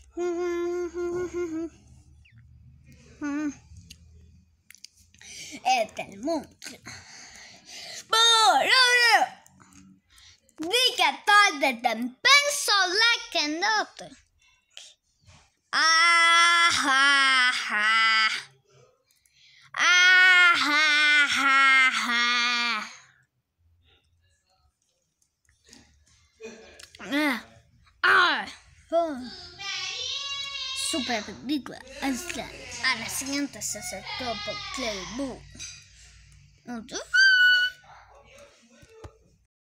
Telemundo. Vilka tar det den bensoleken åt? Super película. A la siguiente se aceptó por Telemundo.